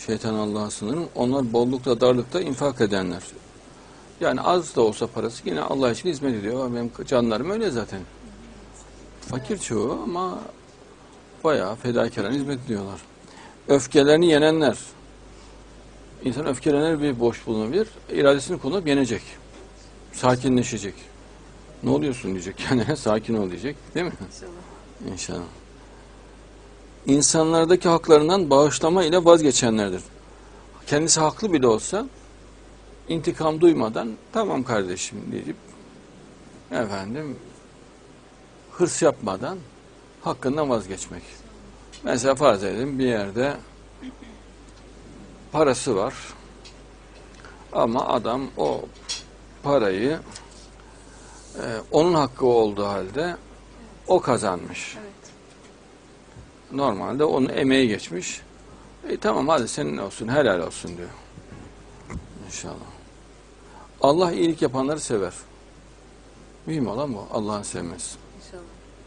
Şeytan Allah'a sınırım. Onlar bollukta, darlıkta infak edenler. Yani az da olsa parası yine Allah için hizmet ediyor. Benim canlarım öyle zaten. Fakir çoğu ama bayağı fedakarane hizmet ediyorlar. Öfkelerini yenenler. İnsan öfkelenir, bir boş bulunabilir. İradesini kullanıp yenecek. Sakinleşecek. Ne oluyorsun diyecek kendine, sakin ol diyecek. Değil mi? İnşallah. İnşallah. İnsanlardaki haklarından bağışlama ile vazgeçenlerdir. Kendisi haklı bile olsa intikam duymadan tamam kardeşim deyip efendim hırs yapmadan hakkından vazgeçmek. Mesela farz edelim bir yerde parası var ama adam o parayı onun hakkı olduğu halde o kazanmış. Evet. Normalde onun emeği geçmiş. Tamam hadi senin olsun, helal olsun diyor. İnşallah. Allah iyilik yapanları sever. Mühim olan bu. Allah'ın sevmesi. İnşallah.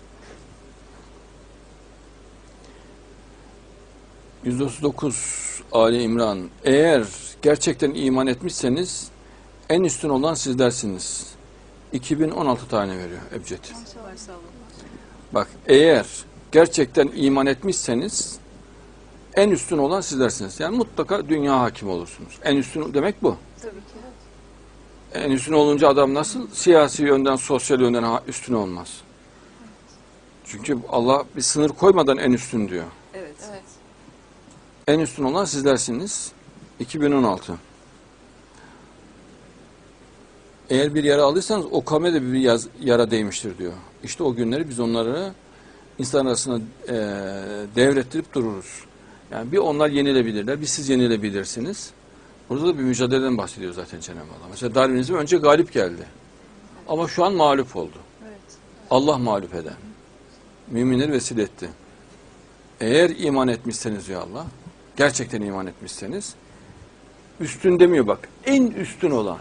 139 Ali İmran. Eğer gerçekten iman etmişseniz en üstün olan sizlersiniz. 2016 tane veriyor Ebced. Maşallah. Bak eğer gerçekten iman etmişseniz en üstün olan sizlersiniz. Yani mutlaka dünya hakim olursunuz. En üstün demek bu. Tabii ki. En üstün olunca adam nasıl siyasi yönden, sosyal yönden üstün olmaz. Çünkü Allah bir sınır koymadan en üstün diyor. Evet. Evet. En üstün olan sizlersiniz. 2016. Eğer bir yara alırsanız o kavme de bir yara değmiştir diyor. İşte o günleri biz onları insan arasına devrettirip dururuz. Yani bir onlar yenilebilirler, bir siz yenilebilirsiniz. Burada da bir mücadeleden bahsediyor zaten Cenab-ı Allah. Mesela Darwinizm önce galip geldi. Ama şu an mağlup oldu. Evet. Allah mağlup eden. Müminleri vesile etti. Eğer iman etmişseniz ya Allah, gerçekten iman etmişseniz, üstün demiyor bak, en üstün olan.